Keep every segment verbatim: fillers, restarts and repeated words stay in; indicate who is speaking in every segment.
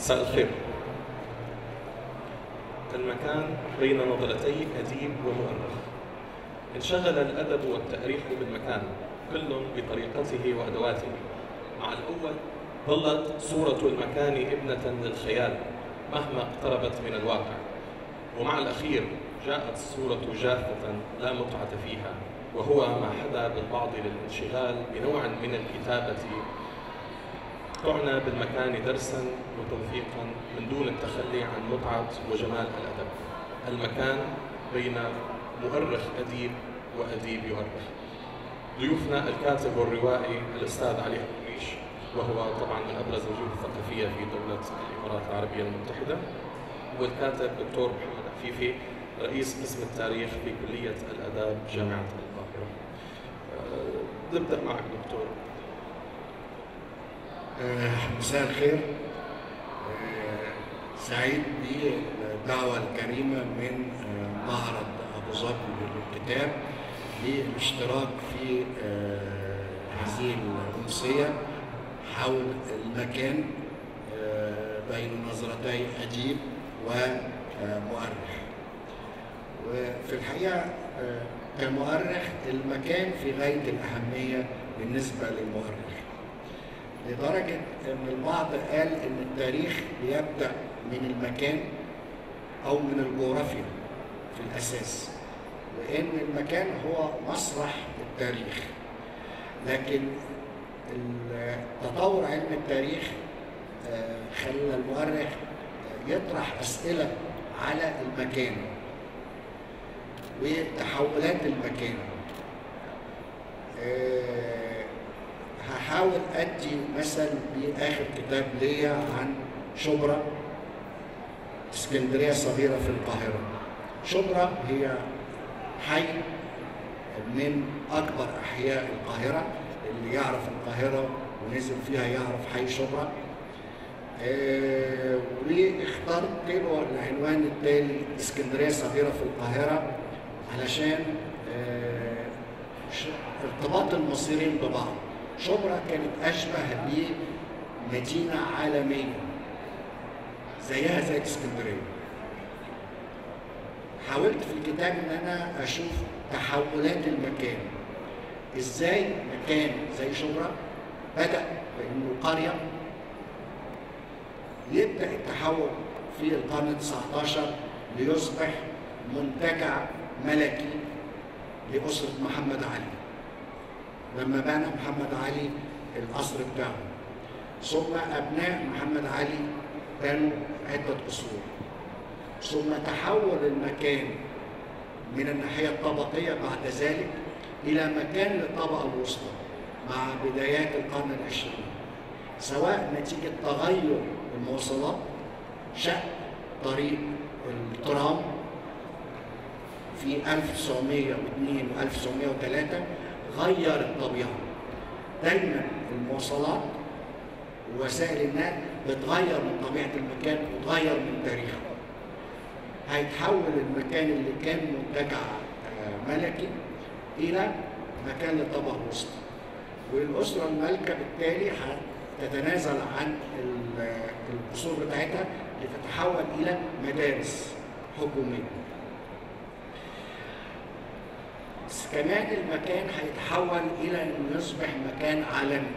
Speaker 1: مساء الخير. المكان بين نظرتي أديب ومؤرخ. انشغل الأدب والتاريخ بالمكان كل بطريقته وأدواته. مع الأول ظلت صورة المكان ابنة للخيال مهما اقتربت من الواقع، ومع الأخير جاءت الصورة جافة لا متعة فيها، وهو ما حدا بالبعض للانشغال بنوع من الكتابة تعنى بالمكان درساً وتوثيقاً من دون التخلي عن متعة وجمال الأدب. المكان بين مؤرخ أديب وأديب يؤرخ. ضيوفنا الكاتب والروائي الأستاذ علي أبو الريش، وهو طبعاً من أبرز الوجوه الثقافية في دولة الإمارات العربية المتحدة، والكاتب دكتور محمد عفيفي رئيس قسم التاريخ في كلية الآداب جامعة القاهرة. أه نبدأ معك دكتور.
Speaker 2: مساء الخير. أه سعيد بالدعوة الكريمة من معرض أبو ظبي للكتاب للاشتراك في أه هذه الأمسية حول المكان أه بين نظرتي أديب ومؤرخ. وفي الحقيقة أه كمؤرخ المكان في غاية الأهمية بالنسبة للمؤرخ، لدرجة أن البعض قال أن التاريخ بيبدأ من المكان أو من الجغرافيا في الأساس، وأن المكان هو مسرح التاريخ. لكن تطور علم التاريخ خلى المؤرخ يطرح أسئلة على المكان وتحولات المكان. هحاول أدي مثل بآخر كتاب ليا عن شبرا، اسكندرية صغيرة في القاهرة. شبرا هي حي من أكبر أحياء القاهرة، اللي يعرف القاهرة ونزل فيها يعرف حي شبرا. آه واخترت له العنوان التالي اسكندرية صغيرة في القاهرة علشان آه ارتباط المصيرين ببعض. شبرا كانت أشبه بمدينة عالمية زيها زي اسكندرية. حاولت في الكتاب إن أنا أشوف تحولات المكان، إزاي مكان زي شبرا بدأ بأنه قرية، يبدأ التحول في القرن التاسع عشر ليصبح منتجع ملكي لأسرة محمد علي لما بنى محمد علي القصر بتاعه. ثم أبناء محمد علي بنوا عدة قصور. ثم تحول المكان من الناحية الطبقية بعد ذلك إلى مكان للطبقة الوسطى مع بدايات القرن العشرين، سواء نتيجة تغير المواصلات، شق طريق الترام في ألف وتسعمائة واثنين و ألف وتسعمائة وثلاثة غير الطبيعة. دايما المواصلات ووسائل النقل بتغير من طبيعة المكان وتغير من تاريخه. هيتحول المكان اللي كان منتجع ملكي إلى مكان للطبقة الوسطى، والأسرة المالكة بالتالي هتتنازل عن القصور بتاعتها لتتحول إلى مدارس حكومية. كمان المكان هيتحول إلى إنه يصبح مكان عالمي،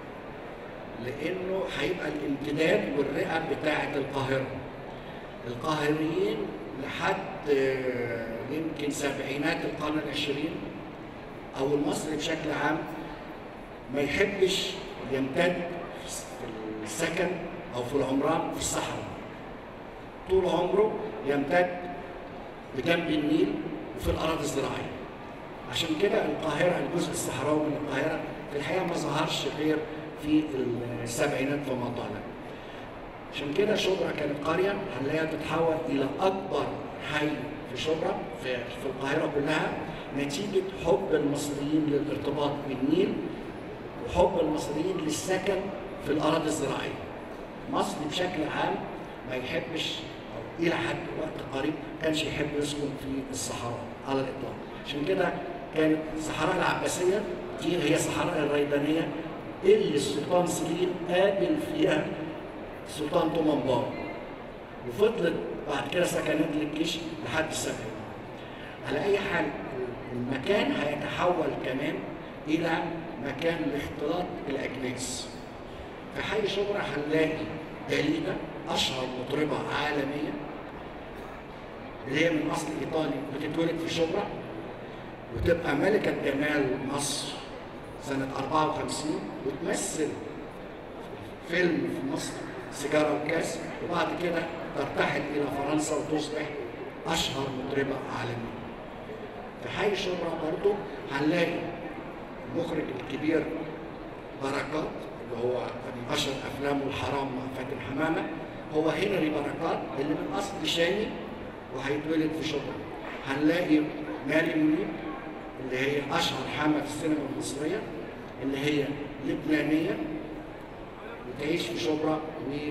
Speaker 2: لأنه هيبقى الامتداد والرئة بتاعة القاهرة. القاهريين لحد يمكن سبعينات القرن العشرين أو المصري بشكل عام ما يحبش يمتد في السكن أو في العمران في الصحراء. طول عمره يمتد بجنب النيل وفي الأراضي الزراعية. عشان كده القاهرة، الجزء الصحراوي من القاهرة في الحقيقة ما ظهرش غير في السبعينات فما طال. عشان كده شبرا كانت قرية هنلاقيها تتحول إلى أكبر حي في شبرا في, في القاهرة كلها، نتيجة حب المصريين للارتباط بالنيل وحب المصريين للسكن في الأراضي الزراعية. مصر بشكل عام ما يحبش أو إلى حد وقت قريب كانش يحب يسكن في الصحراء على الإطلاق. عشان كده كانت الصحراء العباسية دي هي الصحراء الريدانية اللي السلطان سليم قابل فيها السلطان طومنبار، وفضلت بعد كده سكنت للجيش لحد السبعينات. على أي حال المكان هيتحول كمان إلى مكان لاختلاط الأجناس. في حي شبرا هنلاقي داليدا أشهر مطربة عالمية اللي هي من أصل إيطالي بتتولد في شبرا وتبقى ملكة جمال مصر سنة أربعة وخمسين وتمثل فيلم في مصر سيجارة وكاس، وبعد كده ترتحل إلى فرنسا وتصبح أشهر مطربة عالمية. في حي شبرا برضه هنلاقي المخرج الكبير بركات اللي هو من أشهر أفلامه الحرام مع فاتن حمامة، هو هنري بركات اللي من أصل شامي وهيتولد في شبرا. هنلاقي ماري منيب اللي هي أشهر حامة في السينما المصرية اللي هي لبنانية وتعيش في شبرا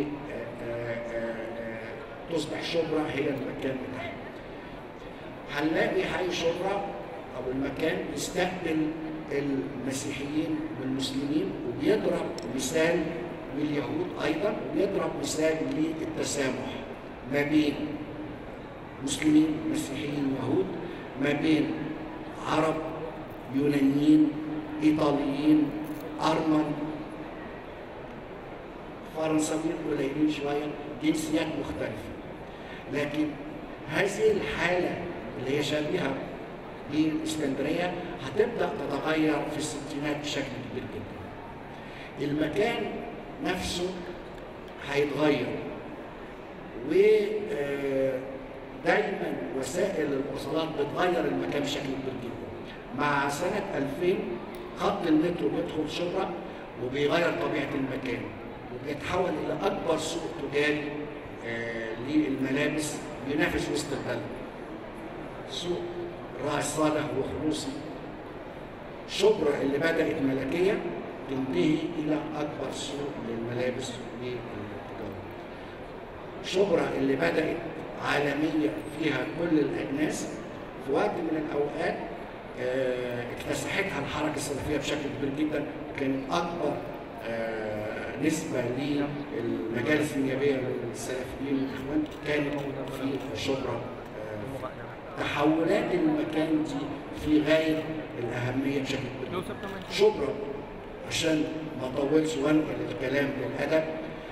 Speaker 2: وتصبح شبرا هي المكان بتاعها. هنلاقي حي شبرا أو المكان يستقبل المسيحيين والمسلمين وبيضرب مثال لليهود أيضا، وبيضرب مثال للتسامح ما بين مسلمين مسيحيين يهود، ما بين عرب يونانيين إيطاليين أرمن فرنساويين قليلين شوية، جنسيات مختلفة. لكن هذه الحالة اللي هي شبيهة بالإسكندرية هتبدأ تتغير في الستينات بشكل كبير جدا. المكان نفسه هيتغير، ودايما وسائل المواصلات بتغير المكان بشكل كبير جدا. مع سنة ألفين خط المترو بيدخل شبرا وبيغير طبيعة المكان وبيتحول إلى أكبر سوق تجاري للملابس بينافس وسط البلد. سوق راعي صالح وخلوصي. شبرا اللي بدأت ملكية تنتهي إلى أكبر سوق للملابس والتجارة. شبرا اللي بدأت عالمية فيها كل الأجناس في وقت من الأوقات اكتسحتها الحركة السلفية بشكل كبير جدا، وكانت أكبر نسبة للمجالس النيابية للسلفيين والإخوان كانت في شبرا. تحولات المكان دي في غاية الأهمية بشكل كبير. شبرا عشان ما أطولش وأنقل الكلام للأدب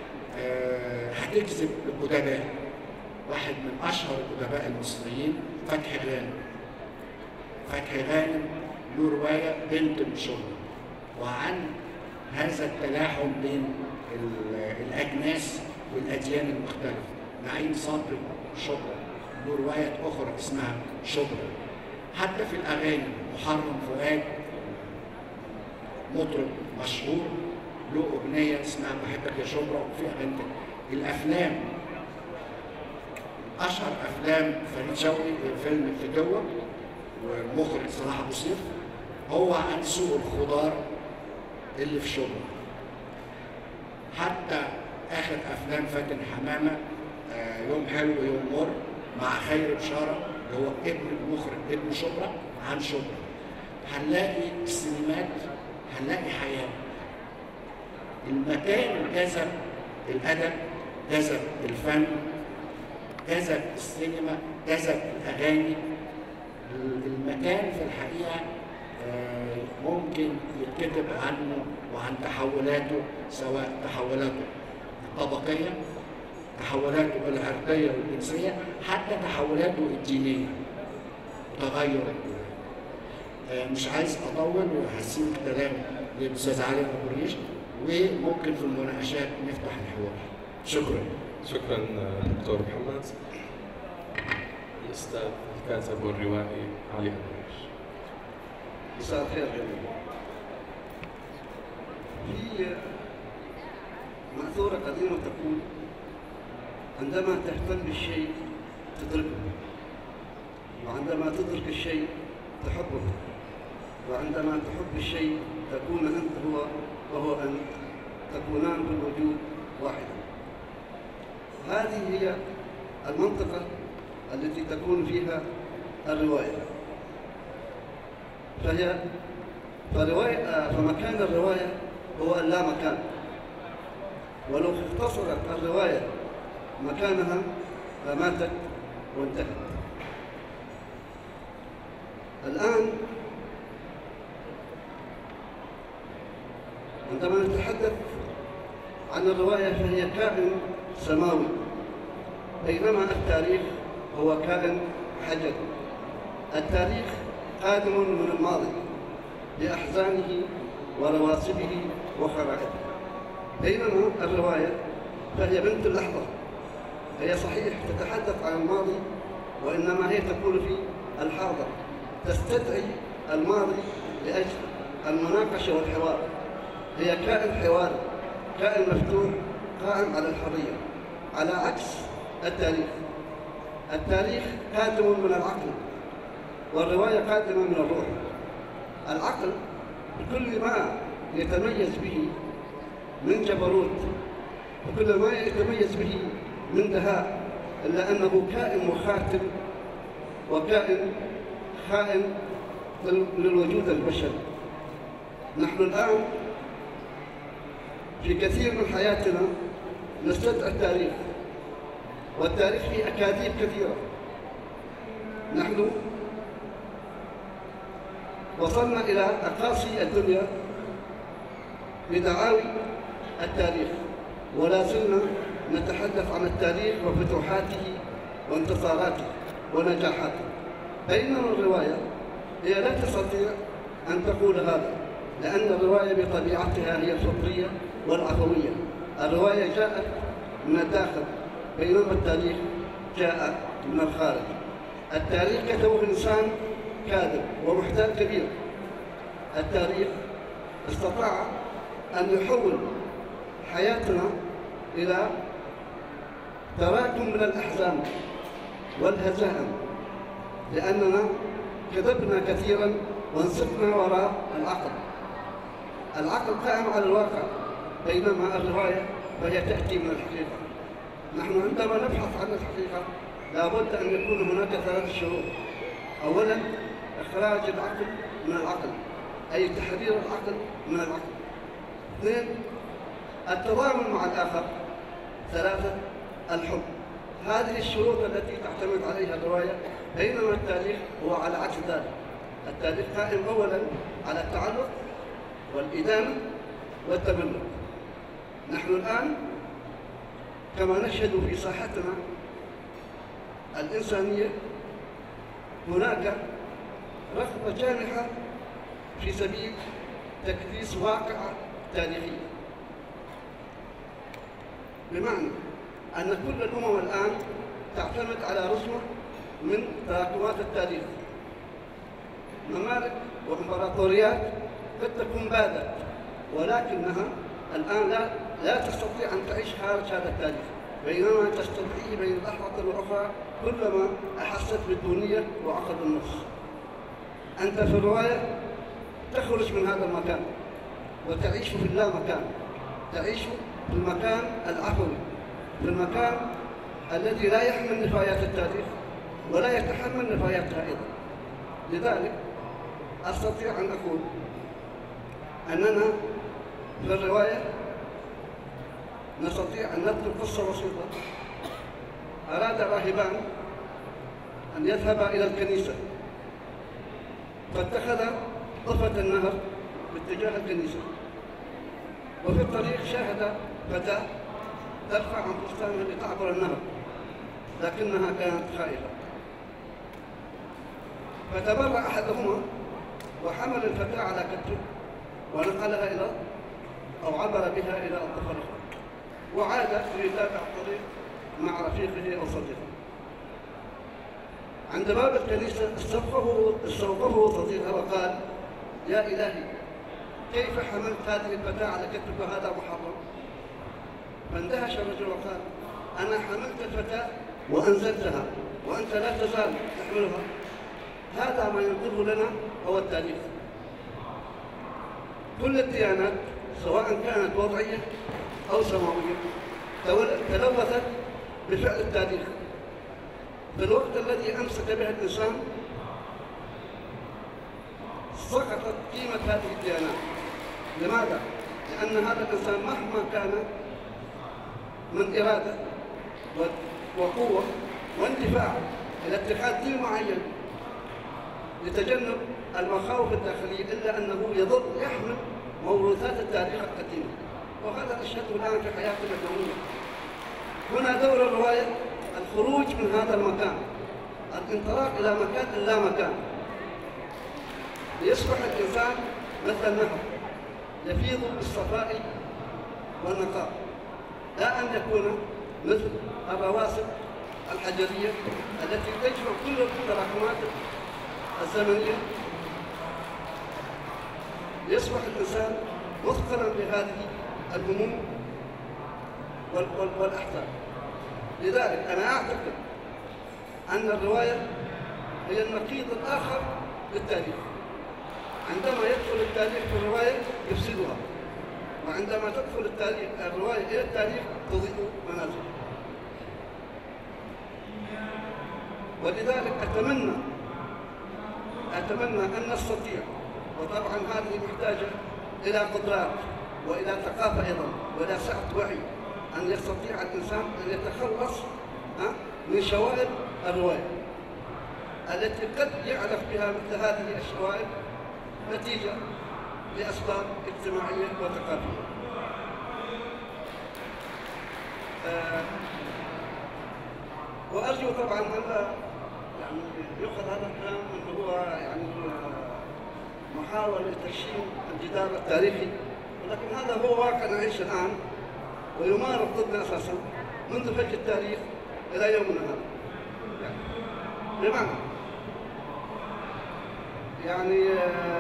Speaker 2: هتجذب الأدباء. واحد من أشهر الأدباء المصريين فتحي غانم. فتحي غانم له رواية بنت من شبرا، وعن هذا التلاحم بين الأجناس والأديان المختلفة. نعيم صبري شبرا له رواية أخرى اسمها شبرا. حتى في الأغاني محرم فؤاد مطرب مشهور له أغنية اسمها بحبك يا شبرا، وفي أغاني. الأفلام أشهر أفلام فريد شوقي فيلم الفتوة والمخرج صلاح أبو سيف هو عن سوق الخضار اللي في شبرا. حتى آخر أفلام فاتن حمامة يوم حلو يوم مر مع خير بشارة اللي هو ابن المخرج ابن شبرا عن شبرا. هنلاقي السينمات، هنلاقي حياة. المكان جذب الأدب، جذب الفن، جذب السينما، جذب الأغاني. المكان في الحقيقة ممكن يتكتب عنه وعن تحولاته، سواء تحولاته الطبقية، تحولاته العرقية والجنسية، حتى تحولاته الدينية وتغير. مش عايز أطول وهسيب الكلام للأستاذ علي أبو الريش، وممكن في المناقشات نفتح الحوار. شكرا.
Speaker 1: شكرا دكتور محمد. الأستاذ الكاتب والروائي علي أبو الريش.
Speaker 3: مساء الخير جميعا. في مأثورة قديمة تقول: عندما تهتم بالشيء تدركه، وعندما تدرك الشيء تحبه، وعندما تحب الشيء تكون أنت هو وهو أنت، تكونان بالوجود واحدا. هذه هي المنطقة التي تكون فيها الرواية. فهي فرواية فمكان الرواية هو اللامكان. ولو اختصرت الرواية مكانها لماتت وانتهت. الآن عندما نتحدث عن الرواية فهي كائن سماوي، بينما التاريخ هو كائن حجري. التاريخ قادم من الماضي بأحزانه ورواسبه وخرائطه، بينما الرواية فهي بنت اللحظة. هي صحيح تتحدث عن الماضي، وإنما هي تقول في الحاضر، تستدعي الماضي لأجل المناقشة والحوار. هي كائن حواري، كائن مفتوح قائم على الحرية، على عكس التاريخ. التاريخ قادم من العقل، والرواية قادمة من الروح. العقل بكل ما يتميز به من جبروت، وكل ما يتميز به من دهاء، إلا أنه كائن مخاطب وكائن خائن للوجود البشري. نحن الآن في كثير من حياتنا نستدعي التاريخ، والتاريخ فيه أكاذيب كثيرة. نحن وصلنا إلى أقاصي الدنيا بدعاوي التاريخ، ولا زلنا نتحدث عن التاريخ وفتوحاته وانتصاراته ونجاحاته. بينما الرواية هي لا تستطيع أن تقول هذا، لأن الرواية بطبيعتها هي الفطرية والعفوية. الرواية جاءت من الداخل، بينما التاريخ جاء من الخارج. التاريخ كتبه إنسان كاذب ومحتال كبير. التاريخ استطاع أن يحول حياتنا إلى تراكم من الأحزان والهزائم، لأننا كذبنا كثيرا وانسقنا وراء العقل. العقل قائم على الواقع، بينما الرواية فهي تأتي من الحقيقة. نحن عندما نبحث عن الحقيقة لابد أن يكون هناك ثلاث شروط. أولا إخراج العقل من العقل، أي تحرير العقل من العقل. اثنين التضامن مع الآخر. ثلاثة الحب. هذه الشروط التي تعتمد عليها الرواية، بينما التاريخ هو على عكس ذلك. التاريخ قائم أولا على التعلق والإدانة والتملك. نحن الآن كما نشهد في ساحتنا الإنسانية هناك رغبة جامحة في سبيل تكريس واقعة تاريخية، بمعنى أن كل الأمم الآن تعتمد على رسمة من تراكمات التاريخ. ممالك وإمبراطوريات قد تكون بادت، ولكنها الآن لا لا تستطيع أن تعيش خارج هذا التاريخ، بينما تستطيع بين لحظة وأخرى كلما أحست بالدونية وعقد النص. أنت في الرواية تخرج من هذا المكان وتعيش في اللامكان، تعيش في المكان العفوي، في المكان الذي لا يحمل نفايات التاريخ ولا يتحمل نفاياتها أيضا. لذلك أستطيع أن أقول أننا في الرواية نستطيع أن نذكر قصة بسيطة. أراد راهبان أن يذهبا إلى الكنيسة، فاتخذ ضفة النهر باتجاه الكنيسة، وفي الطريق شاهد فتاة ترفع عن فستانها لتعبر النهر، لكنها كانت خائفة. فتبرأ أحدهما وحمل الفتاة على كتفه ونقلها إلى أو عبر بها إلى الضفة الأخرى، وعاد ليتابع الطريق مع رفيقه أو صديقه. عند باب الكنيسة استوقفه استوقفه صديقه وقال: يا إلهي، كيف حملت هذه الفتاة على كتفك وهذا محرم؟ فاندهش الرجل وقال: أنا حملت الفتاة وأنزلتها وأنت لا تزال تحملها. هذا ما ينقله لنا هو التاريخ. كل الديانات سواء كانت وضعية أو سماوية تلوثت بفعل التاريخ. في الوقت الذي أمسك به الإنسان سقطت قيمة هذه الديانات. لماذا؟ لأن هذا الإنسان مهما كان من إرادة وقوة واندفاع إلى اتخاذ دين معين لتجنب المخاوف الداخلية، إلا أنه يظل يحمل موروثات التاريخ القديم، وهذا نشهده الآن في حياتنا اليومية. هنا دور الرواية الخروج من هذا المكان، الانطلاق إلى مكان لا مكان، ليصبح الإنسان مثل النهر يفيض بالصفاء والنقاء، لا أن يكون مثل الرواسب الحجرية التي تجمع كل التراكمات الزمنية، ليصبح الإنسان مثقلا بهذه الهموم والأحزان. لذلك أنا أعتقد أن الرواية هي النقيض الآخر للتاريخ. عندما يدخل التاريخ في الرواية يفسدها، وعندما تدخل التاريخ الرواية إلى التاريخ تضيء منازلها. ولذلك أتمنى أتمنى أن نستطيع، وطبعا هذه محتاجة إلى قدرات وإلى ثقافة أيضا وإلى سعة وعي، أن يستطيع الإنسان أن يتخلص من شوائب الرواية التي قد يعرف بها مثل هذه الشوائب نتيجة لأسباب اجتماعية وثقافية. آه وأرجو طبعا أن لا يعني يؤخذ هذا الكلام أنه هو يعني محاولة لتشييد الجدار التاريخي، ولكن هذا هو واقع نعيش الآن ويمارس ضدنا أساسا منذ فجر التاريخ إلى يومنا هذا. يعني بمعنى يعني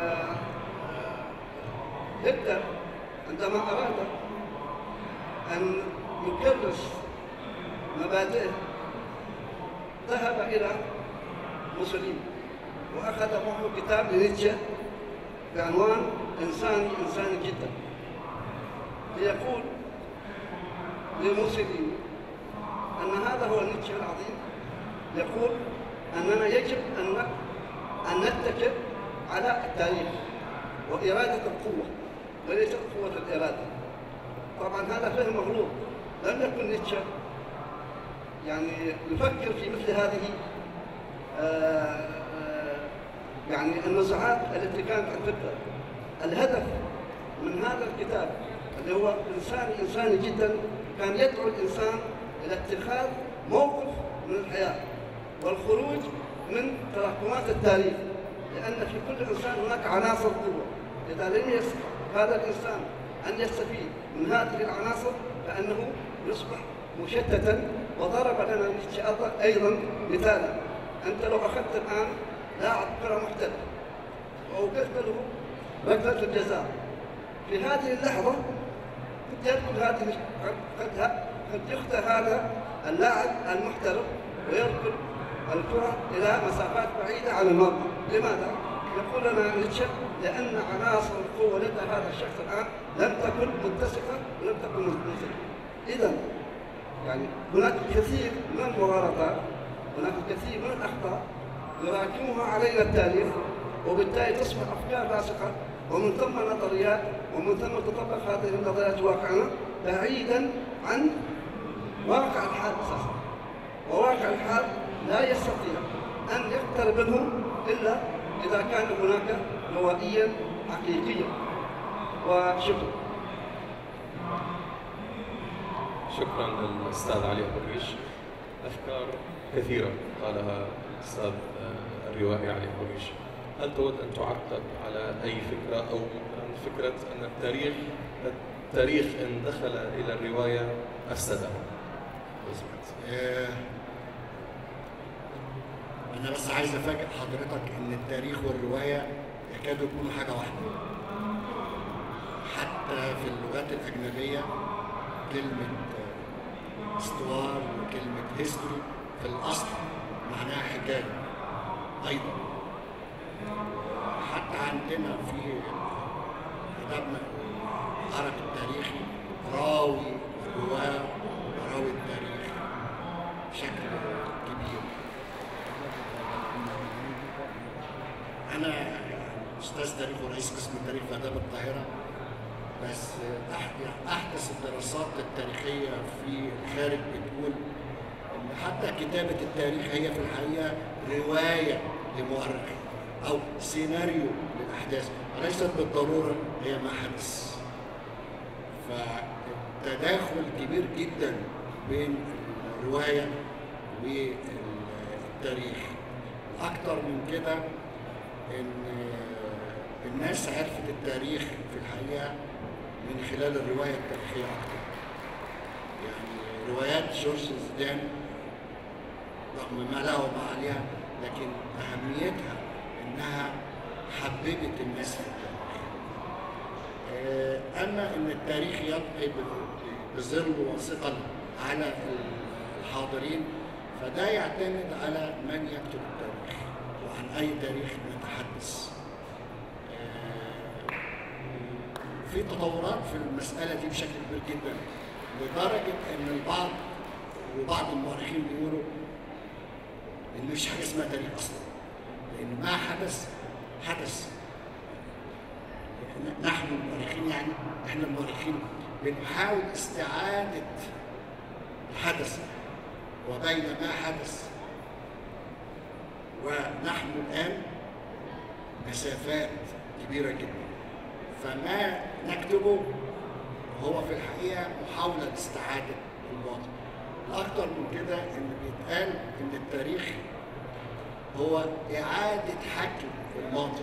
Speaker 3: هتلر عندما أراد أن يكرس مبادئه ذهب إلى موسوليني وأخذ معه كتاب لنيتشه بعنوان إنساني إنساني جدا، ليقول لموسوليني أن هذا هو نيتشه العظيم، يقول أننا يجب أن أن نتكل على التاريخ وإرادة القوة وليست قوة الإرادة. طبعا هذا فهم مغلوط، لم يكن نيتشه يعني يفكر في مثل هذه آآ آآ يعني النزعات التي كانت عند هتلر. الهدف من هذا الكتاب اللي هو إنساني إنساني جدا كان يدعو الإنسان إلى اتخاذ موقف من الحياة والخروج من تراكمات التاريخ، لأن في كل إنسان هناك عناصر قوة. إذا لم يستطع هذا الإنسان أن يستفيد من هذه العناصر فإنه يصبح مشتتا. وضرب لنا نيتشه أيضا مثالا، أنت لو أخذت الآن لاعب كرة محترف وأوقفت له ركلة الجزاء، في هذه اللحظة قد يركض هذه قد قد يخطئ هذا اللاعب المحترف ويركض الكرة إلى مسافات بعيدة عن المرمى. لماذا؟ يقول لنا نيتشه لأن عناصر القوة لدى هذا الشخص الآن لم تكن متسقة ولم تكن منسجمة. إذا يعني هناك الكثير من المغالطات، هناك الكثير من الأخطاء يراكمها علينا التاريخ، وبالتالي تصبح أفكار راسخة، ومن ثم نظريات، ومن ثم تطبق هذه النظريات واقعنا بعيدا عن واقع الحال أساسا. وواقع الحال لا يستطيع أن يقترب منه إلا إذا كان هناك روائيا حقيقيا. وشكرا.
Speaker 1: شكرا للأستاذ علي أبو الريش. أفكار كثيرة قالها الأستاذ الروائي علي أبو الريش. هل تود أن تعقب على أي فكرة، أو فكرة أن التاريخ التاريخ إن دخل إلى الرواية أفسدها؟
Speaker 2: آه أنا بس عايز أفاجئ حضرتك إن التاريخ والرواية يكادوا يكونوا حاجة واحدة. حتى في اللغات الأجنبية كلمة استوار وكلمة هيستوري في الأصل معناها حكاية أيضا. حتى عندنا في كتابنا العربي التاريخي راوي الرواة وراوي التاريخ بشكل كبير. أنا أستاذ تاريخ ورئيس قسم التاريخ في آداب القاهرة، بس أحدث الدراسات التاريخية في الخارج بتقول إن حتى كتابة التاريخ هي في الحقيقة رواية لمؤرخ أو سيناريو للأحداث، وليست بالضرورة هي ما حدث. فتداخل كبير جدا بين الرواية والتاريخ. أكتر من كده إن الناس عرفت التاريخ في الحقيقة من خلال الرواية التاريخية أكتر. يعني روايات جورج زيدان رغم ما لها وما عليها، لكن أهميتها إنها حببت الناس في التاريخ. أما إن التاريخ يبقى بظل وثقل على الحاضرين، فده يعتمد على من يكتب التاريخ وعن أي تاريخ نتحدث. في تطورات في المسألة دي بشكل كبير جدا، لدرجة إن البعض وبعض المؤرخين بيقولوا إن مفيش حاجة اسمها تاريخ أصلا، لأن ما حدث حدث. نحن المؤرخين، يعني إحنا المؤرخين بنحاول استعادة الحدث، وبين ما حدث ونحن الآن مسافات كبيرة جدا. فما نكتبه هو في الحقيقة محاولة لاستعادة الماضي. الأكثر من كده إن بيتقال إن التاريخ هو إعادة حكي الماضي،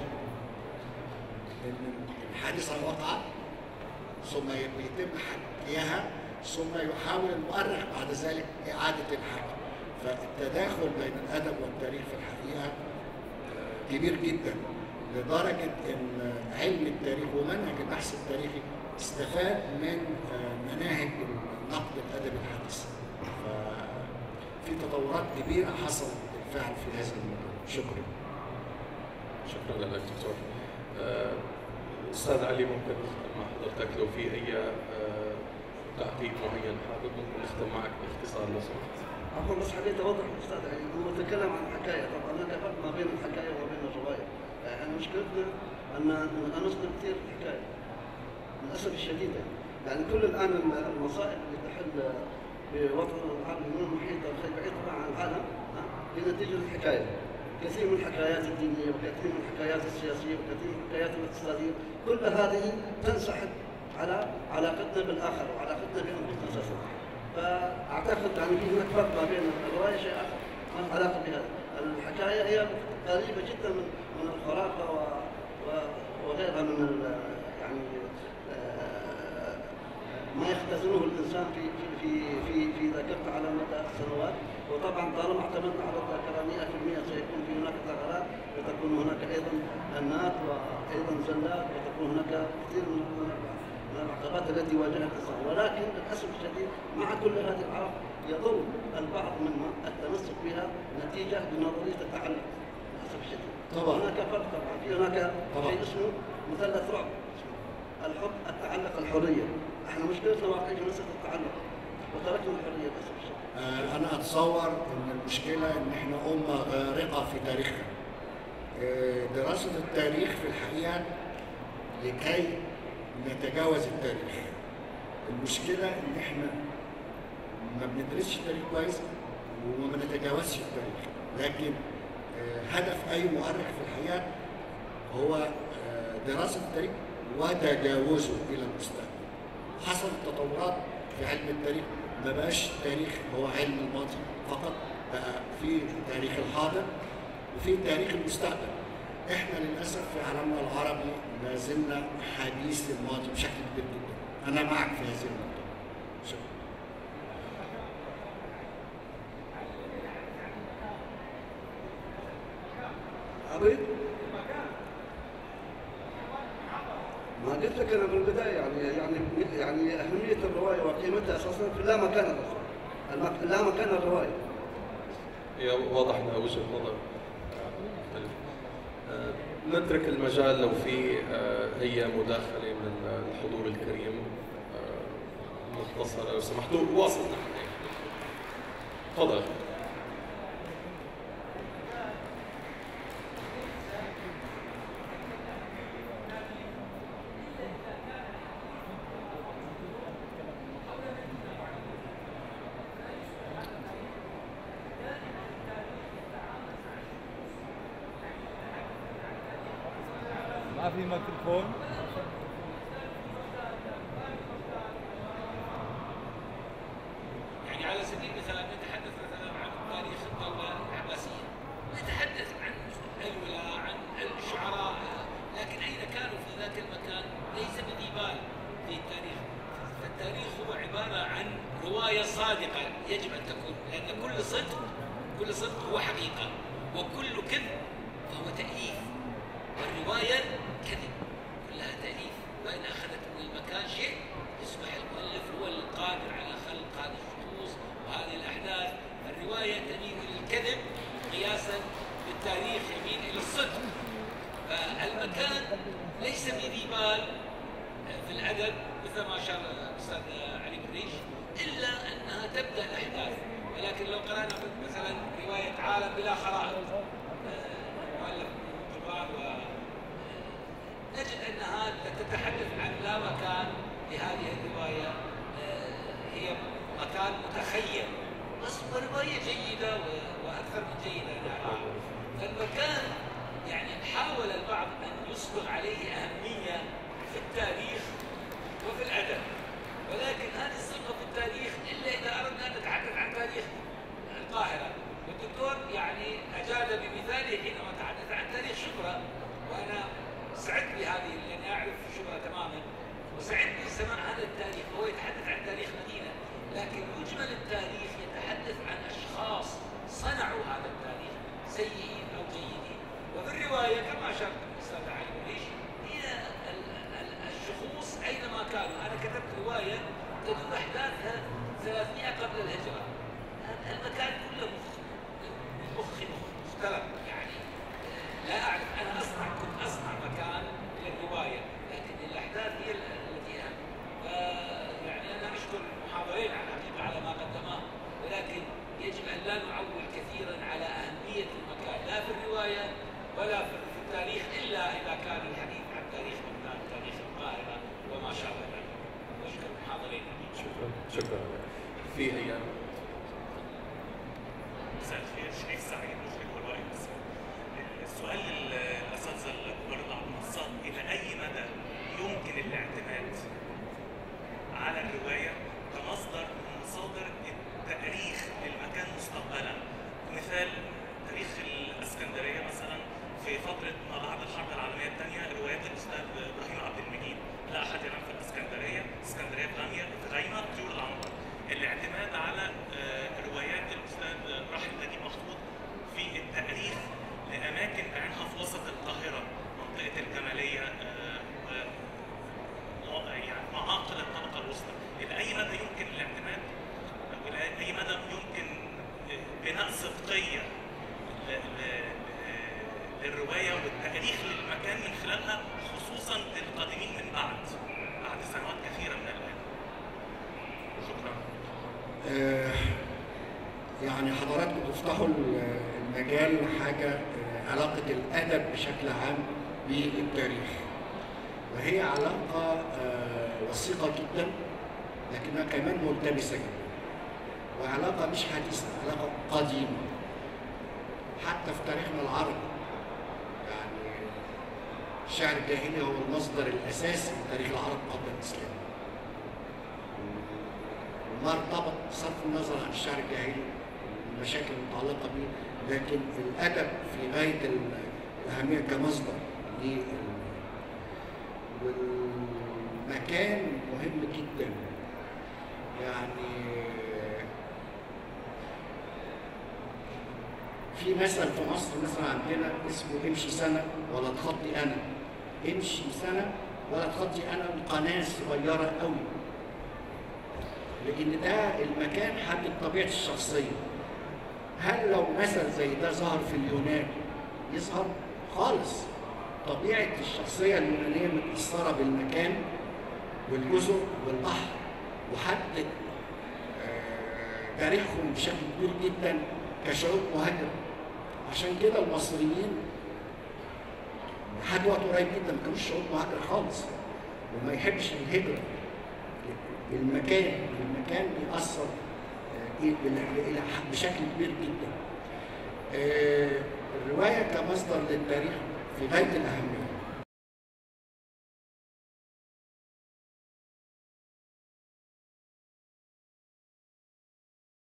Speaker 2: إن الحادثة وقعت ثم يتم حكيها ثم يحاول المؤرخ بعد ذلك إعادة الحكي. فالتداخل بين الأدب والتاريخ في الحقيقة كبير جدا، لدرجة إن علم التاريخ ومنهج البحث التاريخي استفاد من مناهج النقد الأدبي الحديث. ففي تطورات كبيرة حصلت بالفعل في هذا الموضوع. شكرا.
Speaker 1: شكرا لك دكتور. أستاذ علي، ممكن مع حضرتك لو في أي تعقيب معين حابب ممكن نختم معك باختصار لو سمحت.
Speaker 3: عفوا بس حبيت اوضح الاستاذ علي، هو تكلم عن حكايه، طبعا هناك فرق ما بين الحكايه وما بين الروايه. يعني مشكلتنا ان نصدر كثير الحكايه للاسف الشديد. يعني كل الان المصائب اللي تحل بوطننا العربي من المحيط بعيد طبعا عن العالم بنتيجه الحكايه. كثير من الحكايات الدينيه وكثير من الحكايات السياسيه وكثير من الحكايات الاقتصاديه، كل هذه تنسحب على علاقتنا بالاخر وعلاقتنا بانفسنا اساسا. فاعتقد يعني في هناك فرق ما بين الروايه شيء اخر ما له علاقه بهذا. الحكايه هي قريبه جدا من من الخرافه وغيرها من يعني ما يختزنه الانسان في في في في ذاكرته على مدى السنوات. وطبعا طالما اعتمدنا على الذاكره مئة بالمئة سيكون في هناك ثغرات، وتكون هناك ايضا انات وايضا زلات، وتكون هناك كثير من من العقبات التي واجهها الانسان. ولكن للاسف الشديد مع كل هذه العوائق يظل البعض منا التمسك بها نتيجه لنظريه التعلق. للاسف الشديد. طبعا هناك فرق، طبعا في هناك شيء اسمه مثلث رعب، الحب، التعلق، الحريه. احنا مشكلتنا واقعيه مساله التعلق وتركنا الحريه للاسف الشديد.
Speaker 2: آه انا اتصور ان المشكله ان احنا امه غارقه في تاريخها. آه دراسه التاريخ في الحقيقه لكي نتجاوز التاريخ. المشكله ان احنا ما بندرسش التاريخ كويس وما بنتجاوزش التاريخ. لكن آه هدف اي مؤرخ في الحقيقه هو آه دراسه التاريخ وتجاوزه الى المستقبل. حصلت تطورات في علم التاريخ، ما بقاش التاريخ هو علم الماضي فقط، بقى في تاريخ الحاضر وفي تاريخ المستقبل. احنا للاسف في عالمنا العربي ما زلنا حديث الماضي بشكل كبير جدا. انا معك في هذه النقطه. شكرا.
Speaker 3: عبيد ما قلت لك انا في البدايه يعني يعني يعني اهميه الروايه وقيمتها اساسا في لا مكان الروايه. لا مكان الروايه.
Speaker 1: هي واضح لها وجهه نظر مختلفه. نترك المجال لو في اي مداخله من الحضور الكريم مختصره لو سمحتوا. واصل نحن. تفضل.
Speaker 4: ما في ميكروفون.
Speaker 5: يعني على سبيل المثال نتحدث مثلا عن تاريخ الدولة العباسية، نتحدث عن الولاء، عن الشعراء، لكن أين كانوا في ذاك المكان؟ ليس بذي بال في التاريخ. فالتاريخ هو عبارة عن رواية صادقة يجب أن تكون، لأن كل صدق كل صدق هو حقيقة، وكل كذب فهو تأليف، والرواية كذب كلها تأليف. وإن أخذت من المكان شيء يصبح المؤلف هو القادر على خلق هذه الشخوص وهذه الأحداث. الرواية تميل إلى الكذب قياسا بالتاريخ يميل إلى الصدق. فالمكان ليس بذي بال في الأدب مثل ما أشار الأستاذ علي بن ريش، إلا أنها تبدأ الأحداث. ولكن لو قرأنا مثلا رواية عالم بلا خرائط مؤلف طبران، نجد أنها تتحدث عن لا مكان لهذه الرواية، هي مكان متخيل، بس رواية جيدة وأكثر من جيدة. يعني فالمكان يعني حاول البعض أن يصبغ عليه أهمية في التاريخ وفي الأدب، ولكن هذه الصبغة في التاريخ إلا إذا أردنا أن نتحدث عن تاريخ القاهرة. والدكتور يعني أجاد بمثاله حينما تحدث عن تاريخ شبرا، وأنا سعدت بهذه لأني أعرف شبرا تماما، وسعدت بسماع هذا التاريخ وهو يتحدث عن تاريخ مدينة، لكن مجمل التاريخ يتحدث عن أشخاص صنعوا هذا التاريخ سيئين أو جيدين. وفي الرواية كما أشار الأستاذ علي بن ريش هي الشخوص أينما كانوا. أنا كتبت رواية تدور أحداثها ثلاثمئة قبل الهجرة، المكان كله مخ مخ مختلط. يعني لا أعرف، أنا أصنع كنت أصنع مكان للرواية، لكن الأحداث هي التي أهم. يعني أنا أشكر المحاضرين على الحقيقة على ما قدماه، ولكن يجب أن لا نعول كثيرا على أهمية المكان لا في الرواية ولا في التاريخ، إلا إذا كان الحديث عن تاريخ بغداد، تاريخ القاهرة وما شابه ذلك. أشكر المحاضرين.
Speaker 1: شكرا شكرا. في أيام
Speaker 6: مساء الخير، شريف سعيد مشرف الروائي. السؤال للأساتذة الكبار اللي على المنصات، إلى أي مدى يمكن الاعتماد على الرواية كمصدر من مصادر التاريخ للمكان مستقبلا؟ مثال تاريخ الإسكندرية مثلا في فترة ما بعد الحرب العالمية الثانية، روايات الأستاذ إبراهيم عبد المجيد، لا أحد ينام في الإسكندرية، اسكندرية غامية غايمة طيور العنبر. الاعتماد على روايات الأستاذ راحل نجيب محفوظ في التاريخ لأماكن بعينها في وسط القاهرة، منطقة الجمالية يعني معاقل الطبقة الوسطى، إلى أي مدى يمكن الاعتماد وإلى أي مدى يمكن بناء صدقية للرواية والتاريخ للمكان من خلالها، خصوصا للقادمين من بعد بعد سنوات كثيرة من الآن؟ شكرا.
Speaker 2: آه يعني حضراتكم تفتحوا المجال حاجة آه علاقة الأدب بشكل عام بالتاريخ، وهي علاقة آه وثيقة جدا لكنها كمان ملتبسة جدا، وعلاقة مش حديثة، علاقة قديمة حتى في تاريخنا العربي. يعني الشعر الجاهلي هو المصدر الأساسي لتاريخ العرب قبل الإسلام، وما ارتبط بصرف النظر عن الشعر الجاهلي والمشاكل المتعلقة به، لكن الأدب في غاية الأهمية كمصدر لل والمكان مهم جدا. يعني في مثل في مصر مثلا عندنا اسمه امشي سنة ولا تخطي أنا. امشي سنة ولا تخطي أنا قناة صغيرة قوي، لأن ده المكان حدد طبيعة الشخصية. هل لو مثل زي ده ظهر في اليونان يظهر خالص؟ طبيعة الشخصية اليونانية متأثرة بالمكان والجزر والبحر، وحدد تاريخهم بشكل كبير جدا كشعوب مهاجرة. عشان كده المصريين لحد وقت قريب جدا ما كانوش شعوب مهاجرة خالص، وما يحبش الهجرة. المكان المكان بيأثر بشكل كبير جدا. الرواية كمصدر للتاريخ في غاية الأهمية.